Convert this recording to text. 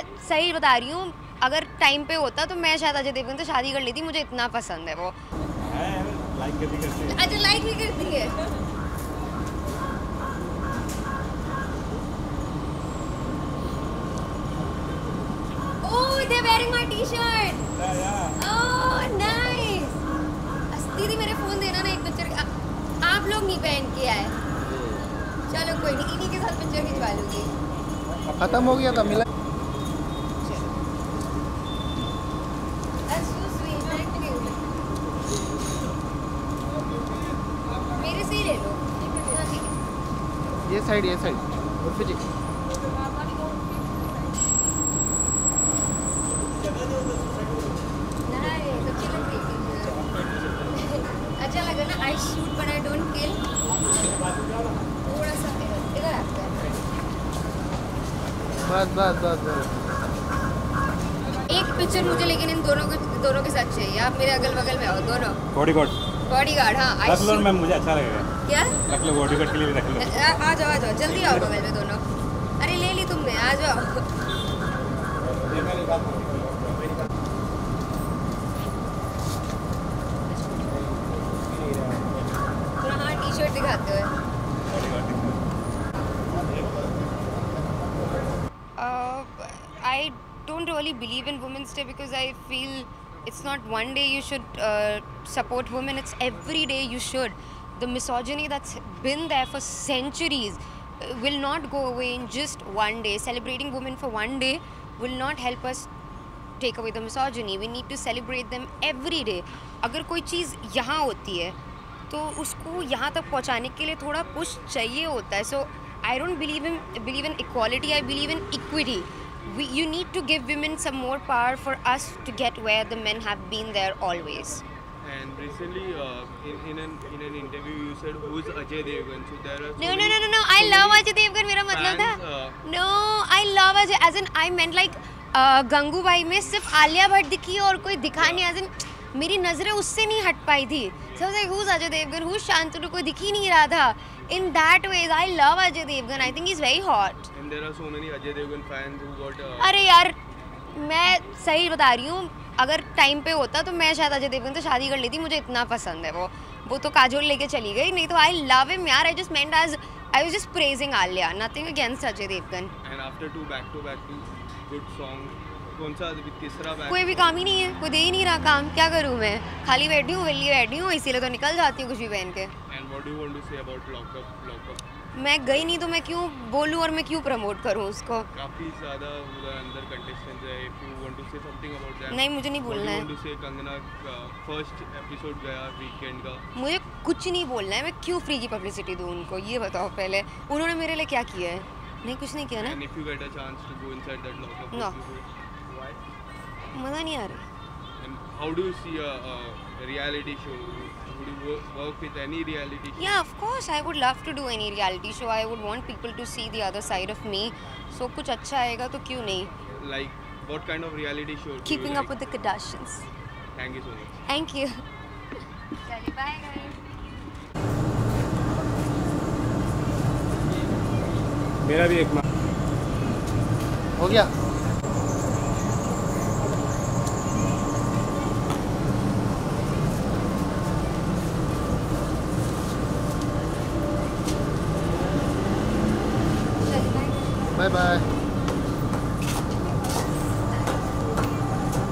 सही बता रही हूँ, अगर टाइम पे होता तो मैं शायद अजय देवगन से शादी कर लेती, मुझे इतना पसंद है वो। लाइक करती है। अच्छा, लाइक भी करती है। Oh, they're wearing my t-shirt. Oh, nice. दीदी मेरे फोन देना ना एक पिक्चर। आप लोग नहीं पहन के आए, चलो कोई नहीं, इन्हीं के साथ पिक्चर खिंचवा लूंगी। खत्म हो गया था मिला। मेरे से ही ले लो। ये साइड उर्फी जी। अच्छा लगा ना, I shoot but I don't kill. थोड़ा सा इधर आता है। बस एक पिक्चर मुझे लेकिन इन दोनों के साथ चाहिए। आप मेरे अगल बगल में आओ दोनों। बॉडीगार्ड। हाँ, रख लो मैम, मुझे अच्छा लगेगा। क्या रख लो, बॉडीगार्ड के लिए भी रख लो। आ जाओ जल्दी आओ बगल में दोनों। अरे ले ली तुमने, आ जाओ। थोड़ा हाँ टी-शर्ट दिखाते हुए। I don't really believe in Women's Day because I feel it's not one day you should support women, it's every day you should. The misogyny that's been there for centuries will not go away in just one day. Celebrating women for one day will not help us take away the misogyny. We need to celebrate them every day. अगर कोई चीज़ यहाँ होती है तो उसको यहाँ तक पहुँचाने के लिए थोड़ा पुश चाहिए होता है. So I don't believe in equality. I believe in equity. You need to give women some more power for us to get where the men have been there always. And recently, in an interview, you said who's Ajay Devgan. So there are No. I love Ajay Devgan. मेरा मतलब था. No, I love Ajay. As in, I meant like Gangubai में सिर्फ आलिया भट्ट दिखी और कोई दिखा नहीं. As in, मेरी नजरें उससे नहीं हट पाई थी. So I was like, who's Ajay Devgan? Who's Shantanu? कोई दिख ही नहीं रहा था. In that ways, I love Ajay Devgan. I think he's very hot. And there are so many Ajay Devgan fans who got. अरे यार, मैं सही बता रही हूँ, अगर टाइम पे होता तो मैं शायद अजय देवगन से शादी कर लेती, मुझे इतना पसंद है वो तो काजोल लेके चली गई, नहीं तो आई लव हिम यार. I just meant as I was just praising Alia, nothing against Ajay Devgan. And after two back-to-back good songs, कौन सा तीसरा बैक? कोई भी काम ही नहीं है, कोई दे ही नहीं रहा काम, क्या करूँ मैं? खाली बैठी हूँ, वेली बैठी हूँ, इसीलिए तो निकल जाती हूँ कुछ भी पहन के. And what do you want to say about Lockup? मैं गई नहीं तो मैं क्यों बोलूँ और मैं क्यों प्रमोट करूँ उसको? काफी ज़्यादा उधर अंदर कंटेस्टेंट्स है. If you want to say something about that? नहीं, मुझे नहीं बोलना है. What do you want to say? Kangana first episode गया वीकेंड का. मुझे कुछ नहीं बोलना है. मैं क्यों फ्री की पब्लिसिटी दूँ उनको, ये बताओ पहले. उन्होंने मेरे लिए क्या किया है? नहीं, कुछ नहीं किया ना. And if you get a chance to go inside that Lockup, No. why? मज़ा नहीं आ रहा. And how do you see a reality show? Would you work with any reality show? Yeah, of course, I would love to do any reality show. I would want people to see the other side of me. So कुछ अच्छा आएगा तो क्यों नहीं? Like what kind of reality show? Keeping up with the Kardashians. Thank you so much. Thank you. चलिए, bye guys. मेरा भी एक हो गया. Bye bye.